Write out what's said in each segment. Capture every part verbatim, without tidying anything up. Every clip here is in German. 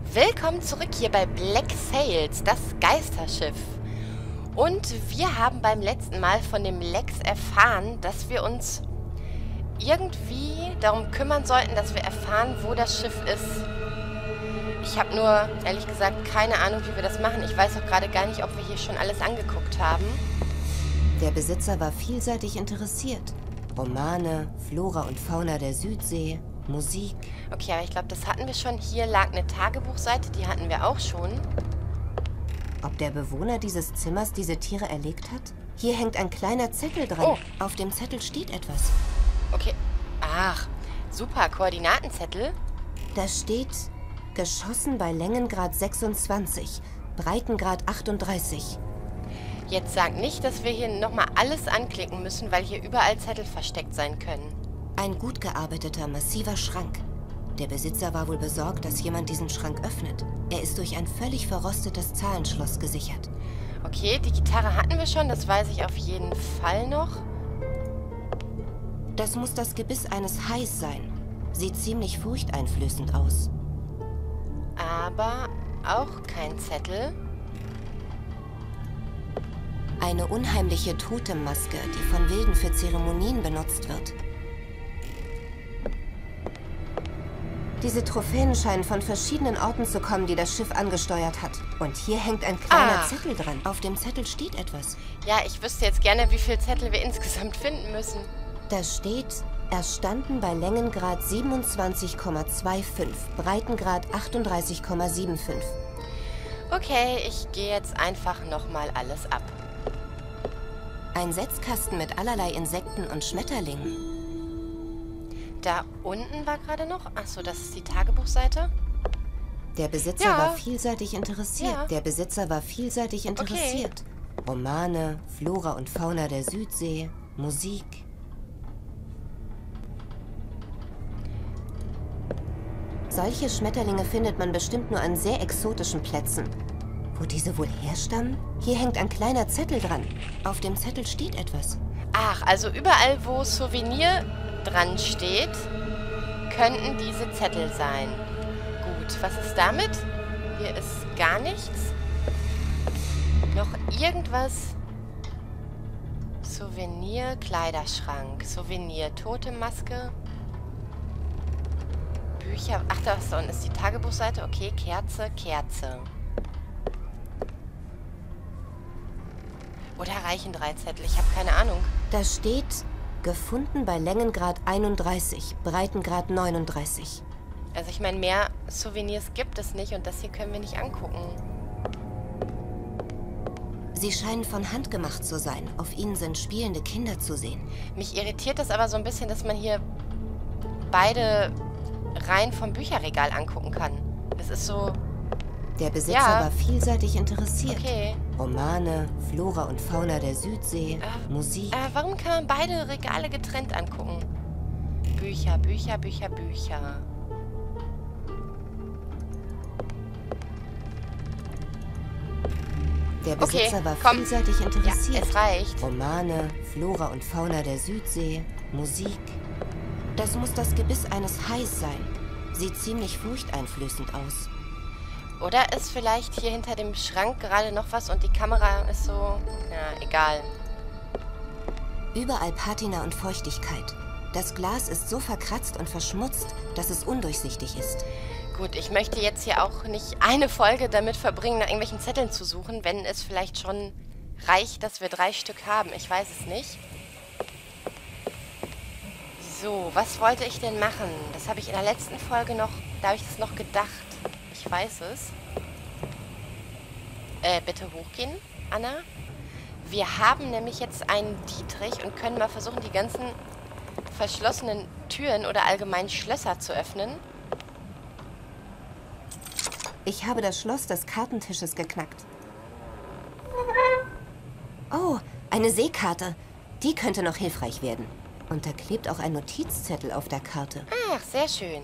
Willkommen zurück hier bei Black Sails, das Geisterschiff. Und wir haben beim letzten Mal von dem Lex erfahren, dass wir uns irgendwie darum kümmern sollten, dass wir erfahren, wo das Schiff ist. Ich habe nur, ehrlich gesagt, keine Ahnung, wie wir das machen. Ich weiß auch gerade gar nicht, ob wir hier schon alles angeguckt haben. Der Besitzer war vielseitig interessiert. Romane, Flora und Fauna der Südsee, Musik. Okay, aber ich glaube, das hatten wir schon. Hier lag eine Tagebuchseite, die hatten wir auch schon. Ob der Bewohner dieses Zimmers diese Tiere erlegt hat? Hier hängt ein kleiner Zettel dran. Oh. Auf dem Zettel steht etwas. Okay. Ach, super. Koordinatenzettel. Da steht, geschossen bei Längengrad sechsundzwanzig, Breitengrad achtunddreißig. Jetzt sag nicht, dass wir hier nochmal alles anklicken müssen, weil hier überall Zettel versteckt sein können. Ein gut gearbeiteter, massiver Schrank. Der Besitzer war wohl besorgt, dass jemand diesen Schrank öffnet. Er ist durch ein völlig verrostetes Zahlenschloss gesichert. Okay, die Gitarre hatten wir schon, das weiß ich auf jeden Fall noch. Das muss das Gebiss eines Hais sein. Sieht ziemlich furchteinflößend aus. Aber auch kein Zettel. Eine unheimliche Totemmaske, die von Wilden für Zeremonien benutzt wird. Diese Trophäen scheinen von verschiedenen Orten zu kommen, die das Schiff angesteuert hat. Und hier hängt ein kleiner Ach. Zettel dran. Auf dem Zettel steht etwas. Ja, ich wüsste jetzt gerne, wie viele Zettel wir insgesamt finden müssen. Da steht, erstanden bei Längengrad siebenundzwanzig Komma fünfundzwanzig, Breitengrad achtunddreißig Komma fünfundsiebzig. Okay, ich gehe jetzt einfach nochmal alles ab. Ein Setzkasten mit allerlei Insekten und Schmetterlingen. Da unten war gerade noch... Achso, das ist die Tagebuchseite. Der Besitzer Ja. war vielseitig interessiert. Ja. Der Besitzer war vielseitig interessiert. Romane, Flora und Fauna der Südsee, Musik. Solche Schmetterlinge findet man bestimmt nur an sehr exotischen Plätzen. Wo diese wohl herstammen? Hier hängt ein kleiner Zettel dran. Auf dem Zettel steht etwas. Ach, also überall, wo Souvenir dran steht, könnten diese Zettel sein. Gut, was ist damit? Hier ist gar nichts. Noch irgendwas? Souvenir, Kleiderschrank, Souvenir, Totemaske, Bücher. Ach, da unten ist die Tagebuchseite. Okay, Kerze, Kerze. Oder reichen drei Zettel? Ich habe keine Ahnung. Da steht, gefunden bei Längengrad einunddreißig, Breitengrad neununddreißig. Also ich meine, mehr Souvenirs gibt es nicht und das hier können wir nicht angucken. Sie scheinen von Hand gemacht zu sein. Auf ihnen sind spielende Kinder zu sehen. Mich irritiert das aber so ein bisschen, dass man hier beide Reihen vom Bücherregal angucken kann. Das ist so... Der Besitzer Ja. war vielseitig interessiert. Okay. Romane, Flora und Fauna der Südsee, Äh, Musik. Äh, warum kann man beide Regale getrennt angucken? Bücher, Bücher, Bücher, Bücher. Der Besitzer okay, war komm. vielseitig interessiert. Ja, es reicht. Romane, Flora und Fauna der Südsee, Musik. Das muss das Gebiss eines Hais sein. Sieht ziemlich furchteinflößend aus. Oder ist vielleicht hier hinter dem Schrank gerade noch was und die Kamera ist so... Ja, egal. Überall Patina und Feuchtigkeit. Das Glas ist so verkratzt und verschmutzt, dass es undurchsichtig ist. Gut, ich möchte jetzt hier auch nicht eine Folge damit verbringen, nach irgendwelchen Zetteln zu suchen, wenn es vielleicht schon reicht, dass wir drei Stück haben. Ich weiß es nicht. So, was wollte ich denn machen? Das habe ich in der letzten Folge noch... Da habe ich das noch gedacht. Ich weiß es. Äh, bitte hochgehen, Anna. Wir haben nämlich jetzt einen Dietrich und können mal versuchen, die ganzen verschlossenen Türen oder allgemein Schlösser zu öffnen. Ich habe das Schloss des Kartentisches geknackt. Oh, eine Seekarte. Die könnte noch hilfreich werden. Und da klebt auch ein Notizzettel auf der Karte. Ach, sehr schön.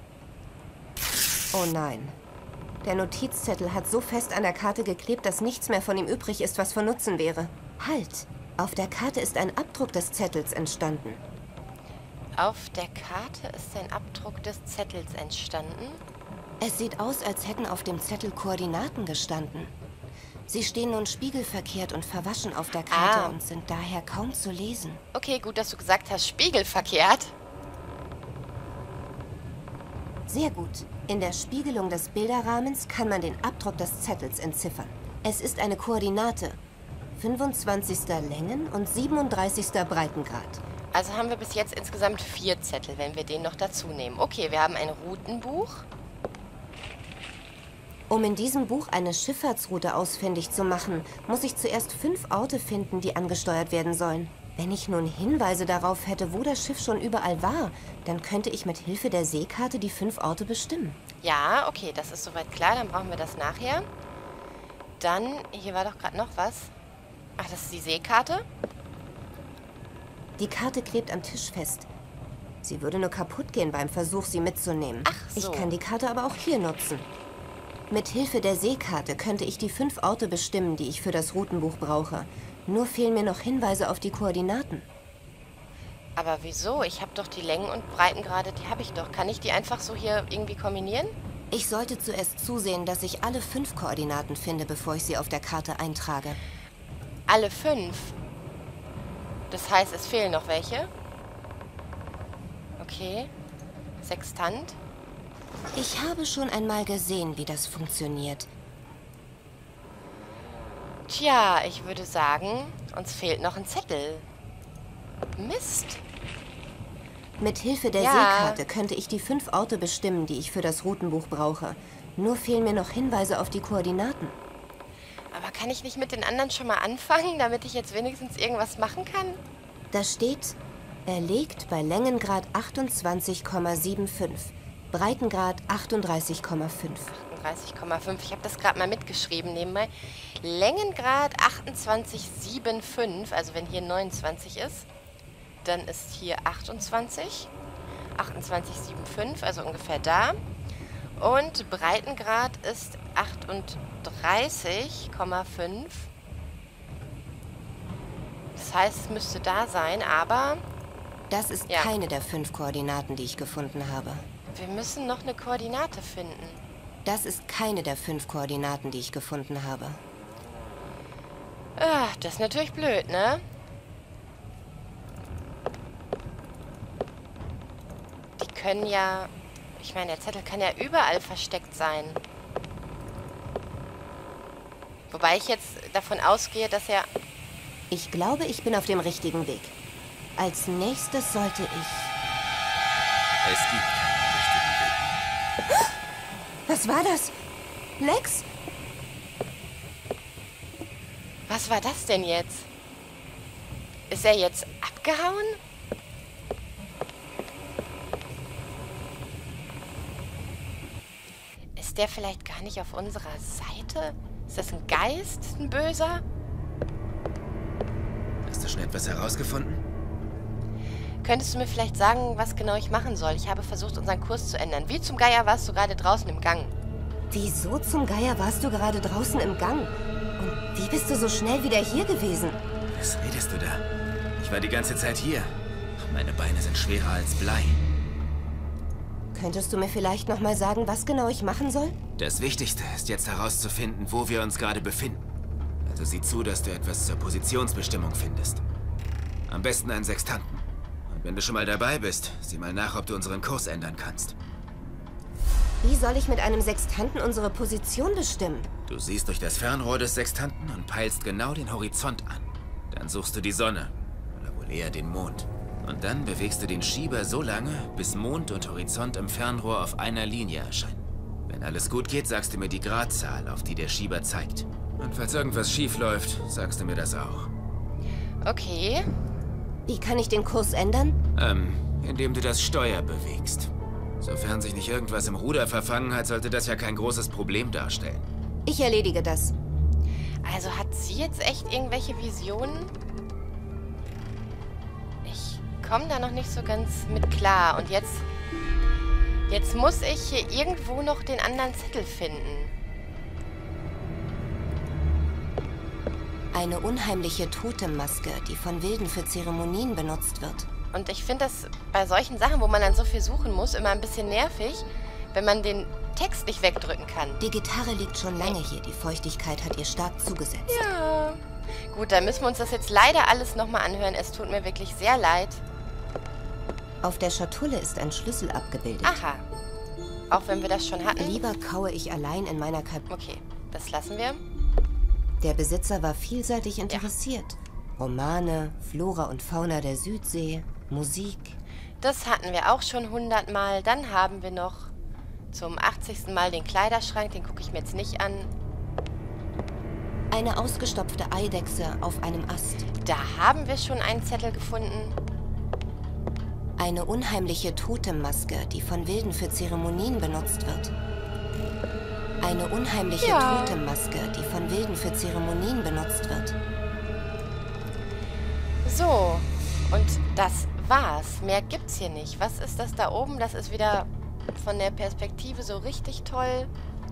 Oh nein. Der Notizzettel hat so fest an der Karte geklebt, dass nichts mehr von ihm übrig ist, was von Nutzen wäre. Halt! Auf der Karte ist ein Abdruck des Zettels entstanden. Auf der Karte ist ein Abdruck des Zettels entstanden. Es sieht aus, als hätten auf dem Zettel Koordinaten gestanden. Sie stehen nun spiegelverkehrt und verwaschen auf der Karte Ah. und sind daher kaum zu lesen. Okay, gut, dass du gesagt hast, spiegelverkehrt. Sehr gut. In der Spiegelung des Bilderrahmens kann man den Abdruck des Zettels entziffern. Es ist eine Koordinate. fünfundzwanzigster Längen- und siebenunddreißigster Breitengrad. Also haben wir bis jetzt insgesamt vier Zettel, wenn wir den noch dazu nehmen. Okay, wir haben ein Routenbuch. Um in diesem Buch eine Schifffahrtsroute ausfindig zu machen, muss ich zuerst fünf Orte finden, die angesteuert werden sollen. Wenn ich nun Hinweise darauf hätte, wo das Schiff schon überall war, dann könnte ich mit Hilfe der Seekarte die fünf Orte bestimmen. Ja, okay, das ist soweit klar. Dann brauchen wir das nachher. Dann, hier war doch gerade noch was. Ach, das ist die Seekarte. Die Karte klebt am Tisch fest. Sie würde nur kaputt gehen beim Versuch, sie mitzunehmen. Ach so. Ich kann die Karte aber auch hier nutzen. Mit Hilfe der Seekarte könnte ich die fünf Orte bestimmen, die ich für das Routenbuch brauche. Nur fehlen mir noch Hinweise auf die Koordinaten. Aber wieso? Ich habe doch die Längen und Breitengrade, die habe ich doch. Kann ich die einfach so hier irgendwie kombinieren? Ich sollte zuerst zusehen, dass ich alle fünf Koordinaten finde, bevor ich sie auf der Karte eintrage. Alle fünf? Das heißt, es fehlen noch welche? Okay. Sextant. Ich habe schon einmal gesehen, wie das funktioniert. Tja, ich würde sagen, uns fehlt noch ein Zettel. Mist. Mit Hilfe der Ja. Seekarte könnte ich die fünf Orte bestimmen, die ich für das Routenbuch brauche. Nur fehlen mir noch Hinweise auf die Koordinaten. Aber kann ich nicht mit den anderen schon mal anfangen, damit ich jetzt wenigstens irgendwas machen kann? Da steht, er liegt bei Längengrad achtundzwanzig Komma fünfundsiebzig, Breitengrad achtunddreißig Komma fünf. achtunddreißig Komma fünf. Ich habe das gerade mal mitgeschrieben nebenbei. Längengrad achtundzwanzig Komma fünfundsiebzig, also wenn hier neunundzwanzig ist, dann ist hier achtundzwanzig. achtundzwanzig Komma fünfundsiebzig, also ungefähr da. Und Breitengrad ist achtunddreißig Komma fünf. Das heißt, es müsste da sein, aber Das ist Ja. keine der fünf Koordinaten, die ich gefunden habe. wir müssen noch eine Koordinate finden. Das ist keine der fünf Koordinaten, die ich gefunden habe. Ah, das ist natürlich blöd, ne? Die können ja... Ich meine, der Zettel kann ja überall versteckt sein. Wobei ich jetzt davon ausgehe, dass er... Ich glaube, ich bin auf dem richtigen Weg. Als nächstes sollte ich... Es gibt keinen richtigen Weg. Was war das? Lex? Was war das denn jetzt? Ist er jetzt abgehauen? Ist der vielleicht gar nicht auf unserer Seite? Ist das ein Geist, ein Böser? Hast du schon etwas herausgefunden? Könntest du mir vielleicht sagen, was genau ich machen soll? Ich habe versucht, unseren Kurs zu ändern. Wie zum Geier warst du gerade draußen im Gang? Wieso zum Geier warst du gerade draußen im Gang? Und wie bist du so schnell wieder hier gewesen? Was redest du da? Ich war die ganze Zeit hier. Meine Beine sind schwerer als Blei. Könntest du mir vielleicht noch mal sagen, was genau ich machen soll? Das Wichtigste ist jetzt herauszufinden, wo wir uns gerade befinden. Also sieh zu, dass du etwas zur Positionsbestimmung findest. Am besten einen Sextanten. Und wenn du schon mal dabei bist, sieh mal nach, ob du unseren Kurs ändern kannst. Wie soll ich mit einem Sextanten unsere Position bestimmen? Du siehst durch das Fernrohr des Sextanten und peilst genau den Horizont an. Dann suchst du die Sonne. Oder wohl eher den Mond. Und dann bewegst du den Schieber so lange, bis Mond und Horizont im Fernrohr auf einer Linie erscheinen. Wenn alles gut geht, sagst du mir die Gradzahl, auf die der Schieber zeigt. Und falls irgendwas schief läuft, sagst du mir das auch. Okay. Wie kann ich den Kurs ändern? Ähm, indem du das Steuer bewegst. Sofern sich nicht irgendwas im Ruder verfangen hat, sollte das ja kein großes Problem darstellen. Ich erledige das. Also hat sie jetzt echt irgendwelche Visionen? Ich komme da noch nicht so ganz mit klar. Und jetzt... Jetzt muss ich hier irgendwo noch den anderen Zettel finden. Eine unheimliche Totemmaske, die von Wilden für Zeremonien benutzt wird. Und ich finde das bei solchen Sachen, wo man dann so viel suchen muss, immer ein bisschen nervig, wenn man den Text nicht wegdrücken kann. Die Gitarre liegt schon lange hier. Die Feuchtigkeit hat ihr stark zugesetzt. Ja. Gut, dann müssen wir uns das jetzt leider alles nochmal anhören. Es tut mir wirklich sehr leid. Auf der Schatulle ist ein Schlüssel abgebildet. Aha. Auch wenn wir das schon hatten. Lieber kaue ich allein in meiner Kabine. Okay, das lassen wir. Der Besitzer war vielseitig interessiert. Ja. Romane, Flora und Fauna der Südsee, Musik. Das hatten wir auch schon hundertmal. Dann haben wir noch zum achtzigsten Mal den Kleiderschrank. Den gucke ich mir jetzt nicht an. Eine ausgestopfte Eidechse auf einem Ast. Da haben wir schon einen Zettel gefunden. Eine unheimliche Totemmaske, die von Wilden für Zeremonien benutzt wird. Eine unheimliche ja. Totemmaske, die von Wilden für Zeremonien benutzt wird. So, und das war's. Mehr gibt's hier nicht. Was ist das da oben? Das ist wieder von der Perspektive so richtig toll.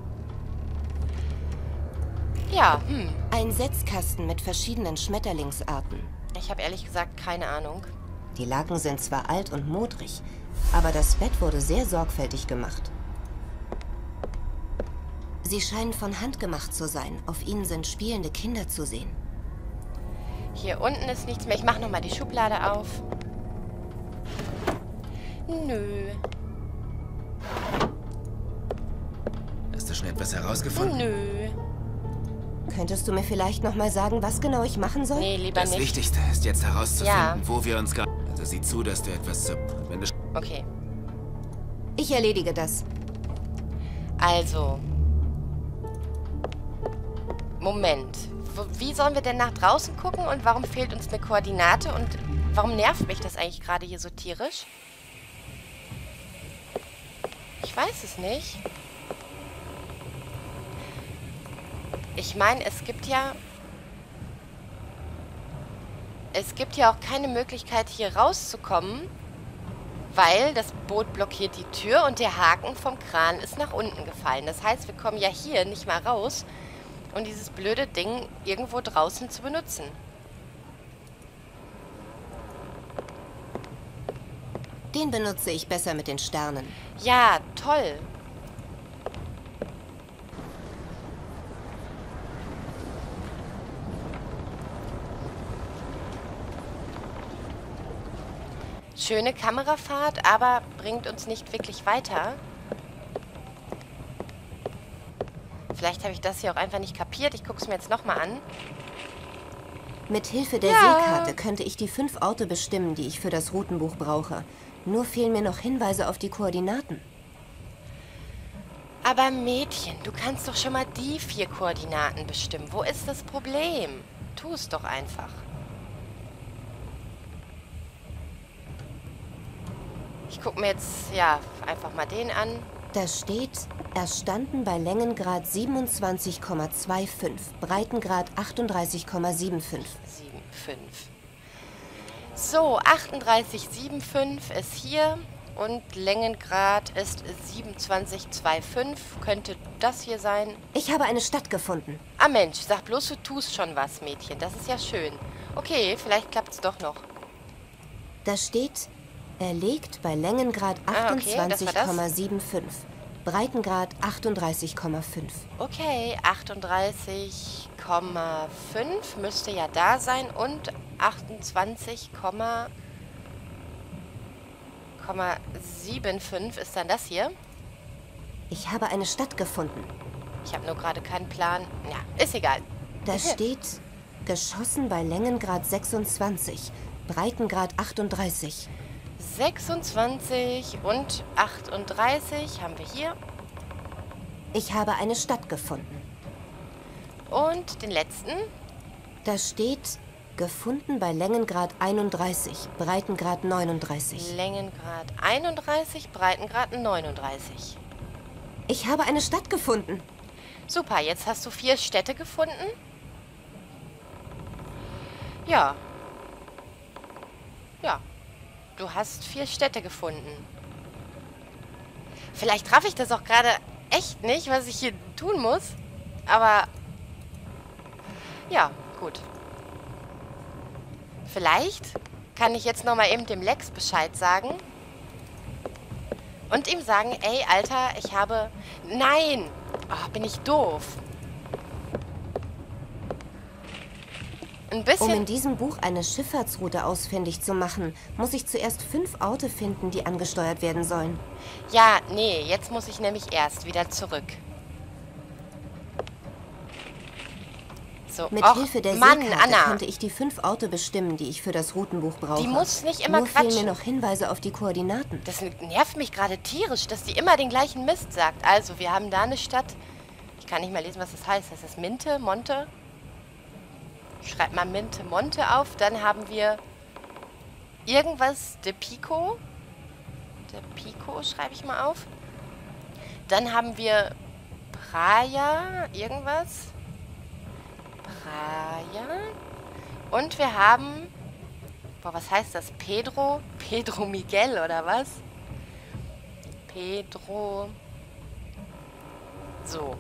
Ja, hm. Ein Setzkasten mit verschiedenen Schmetterlingsarten. Ich habe ehrlich gesagt keine Ahnung. Die Laken sind zwar alt und modrig, aber das Bett wurde sehr sorgfältig gemacht. Sie scheinen von Hand gemacht zu sein. Auf ihnen sind spielende Kinder zu sehen. Hier unten ist nichts mehr. Ich mache nochmal die Schublade auf. Nö. Hast du schon etwas herausgefunden? Nö. Könntest du mir vielleicht noch mal sagen, was genau ich machen soll? Nee, lieber Das nicht. Wichtigste ist jetzt herauszufinden, Ja. wo wir uns gerade... Also sieh zu, dass du etwas... zu- Wenn du Okay. Ich erledige das. Also. Moment. Wo- Wie sollen wir denn nach draußen gucken und warum fehlt uns eine Koordinate und warum nervt mich das eigentlich gerade hier so tierisch? Ich weiß es nicht. Ich meine, es gibt ja... Es gibt ja auch keine Möglichkeit, hier rauszukommen, weil das Boot blockiert die Tür und der Haken vom Kran ist nach unten gefallen. Das heißt, wir kommen ja hier nicht mal raus, um dieses blöde Ding irgendwo draußen zu benutzen. Den benutze ich besser mit den Sternen. Ja, toll. Schöne Kamerafahrt, aber bringt uns nicht wirklich weiter. Vielleicht habe ich das hier auch einfach nicht kapiert. Ich gucke es mir jetzt nochmal an. Mit Hilfe der Ja. Seekarte könnte ich die fünf Orte bestimmen, die ich für das Routenbuch brauche. Nur fehlen mir noch Hinweise auf die Koordinaten. Aber Mädchen, du kannst doch schon mal die vier Koordinaten bestimmen. Wo ist das Problem? Tu es doch einfach. Ich gucke mir jetzt, ja, einfach mal den an. Da steht, erstanden bei Längengrad siebenundzwanzig Komma fünfundzwanzig, Breitengrad achtunddreißig Komma fünfundsiebzig. sieben, fünf. So, achtunddreißig Komma fünfundsiebzig ist hier und Längengrad ist siebenundzwanzig Komma fünfundzwanzig. Könnte das hier sein? Ich habe eine Stadt gefunden. Ah Mensch, sag bloß, du tust schon was, Mädchen. Das ist ja schön. Okay, vielleicht klappt es doch noch. Da steht, er liegt bei Längengrad Ah, okay, das war achtundzwanzig das. Komma fünfundsiebzig, Breitengrad achtunddreißig Komma fünf. Okay, achtunddreißig Komma fünf müsste ja da sein und achtundzwanzig Komma fünfundsiebzig ist dann das hier. Ich habe eine Stadt gefunden. Ich habe nur gerade keinen Plan. Ja, ist egal. Da steht, geschossen bei Längengrad sechsundzwanzig, Breitengrad achtunddreißig. sechsundzwanzig und achtunddreißig haben wir hier. Ich habe eine Stadt gefunden. Und den letzten. Da steht, gefunden bei Längengrad einunddreißig, Breitengrad neununddreißig. Längengrad einunddreißig, Breitengrad neununddreißig. Ich habe eine Stadt gefunden. Super, jetzt hast du vier Städte gefunden. Ja. Ja. Du hast vier Städte gefunden. Vielleicht traf ich das auch gerade echt nicht, was ich hier tun muss. Aber ja, gut. Vielleicht kann ich jetzt nochmal eben dem Lex Bescheid sagen. Und ihm sagen, ey, Alter, ich habe... Nein! Oh, bin ich doof. Ein bisschen... Um in diesem Buch eine Schifffahrtsroute ausfindig zu machen, muss ich zuerst fünf Orte finden, die angesteuert werden sollen. Ja, nee, jetzt muss ich nämlich erst wieder zurück. So, Mit och, Hilfe der Mann, Seekarte Anna. könnte ich die fünf Orte bestimmen, die ich für das Routenbuch brauche. Die muss nicht immer Nur fehlen quatschen. mir noch Hinweise auf die Koordinaten. Das nervt mich gerade tierisch, dass die immer den gleichen Mist sagt. Also, wir haben da eine Stadt. Ich kann nicht mehr lesen, was das heißt. Das ist Minte, Monte. Ich schreibe mal Minte, Monte auf. Dann haben wir irgendwas, De Pico. De Pico schreibe ich mal auf. Dann haben wir Praia, irgendwas. Praia. Und wir haben... Boah, was heißt das? Pedro? Pedro Miguel, oder was? Pedro... So.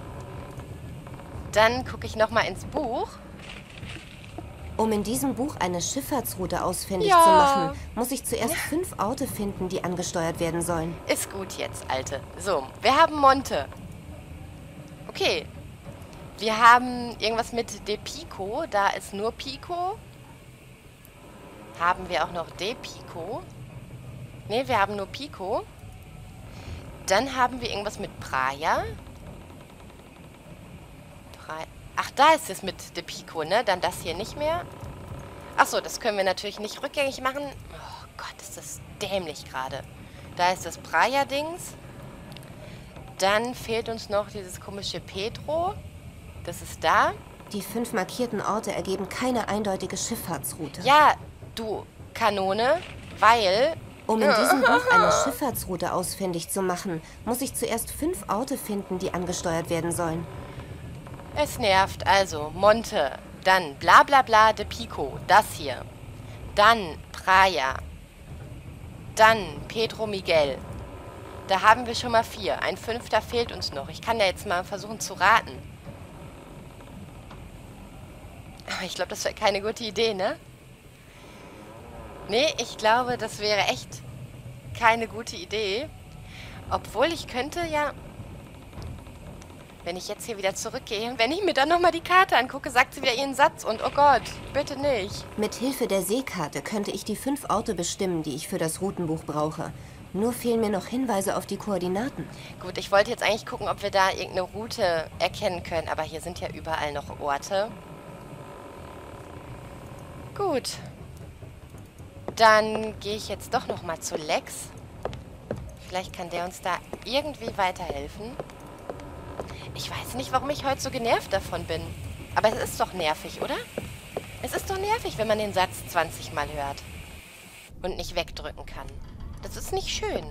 Dann gucke ich nochmal ins Buch. Um in diesem Buch eine Schifffahrtsroute ausfindig Ja. zu machen, muss ich zuerst fünf Orte finden, die angesteuert werden sollen. Ist gut jetzt, Alte. So, wir haben Monte. Okay. Wir haben irgendwas mit De Pico. Da ist nur Pico. Haben wir auch noch De Pico? Ne, wir haben nur Pico. Dann haben wir irgendwas mit Praia. Pra Ach, da ist es mit De Pico, ne? Dann das hier nicht mehr. Achso, das können wir natürlich nicht rückgängig machen. Oh Gott, ist das dämlich gerade. Da ist das Praia-Dings. Dann fehlt uns noch dieses komische Pedro. Das ist da. Die fünf markierten Orte ergeben keine eindeutige Schifffahrtsroute. Ja, du Kanone, weil... Um in diesem Buch eine Schifffahrtsroute ausfindig zu machen, muss ich zuerst fünf Orte finden, die angesteuert werden sollen. Es nervt. Also, Monte. Dann bla bla bla de Pico. Das hier. Dann Praia. Dann Pedro Miguel. Da haben wir schon mal vier. Ein fünfter fehlt uns noch. Ich kann ja jetzt mal versuchen zu raten. Aber ich glaube, das wäre keine gute Idee, ne? Nee, ich glaube, das wäre echt keine gute Idee. Obwohl, ich könnte ja... Wenn ich jetzt hier wieder zurückgehe und wenn ich mir dann nochmal die Karte angucke, sagt sie wieder ihren Satz. Und oh Gott, bitte nicht. Mit Hilfe der Seekarte könnte ich die fünf Orte bestimmen, die ich für das Routenbuch brauche. Nur fehlen mir noch Hinweise auf die Koordinaten. Gut, ich wollte jetzt eigentlich gucken, ob wir da irgendeine Route erkennen können. Aber hier sind ja überall noch Orte. Gut. Dann gehe ich jetzt doch nochmal zu Lex. Vielleicht kann der uns da irgendwie weiterhelfen. Ich weiß nicht, warum ich heute so genervt davon bin. Aber es ist doch nervig, oder? Es ist doch nervig, wenn man den Satz zwanzig Mal hört. Und nicht wegdrücken kann. Das ist nicht schön.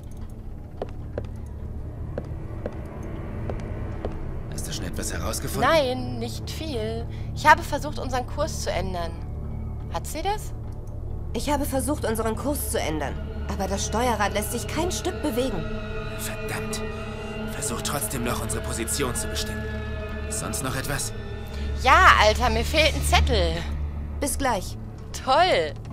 Hast du schon etwas herausgefunden? Nein, nicht viel. Ich habe versucht, unseren Kurs zu ändern. Hat sie das? Ich habe versucht, unseren Kurs zu ändern. Aber das Steuerrad lässt sich kein Stück bewegen. Verdammt. Versuch trotzdem noch, unsere Position zu bestimmen. Sonst noch etwas? Ja, Alter, mir fehlt ein Zettel. Bis gleich. Toll.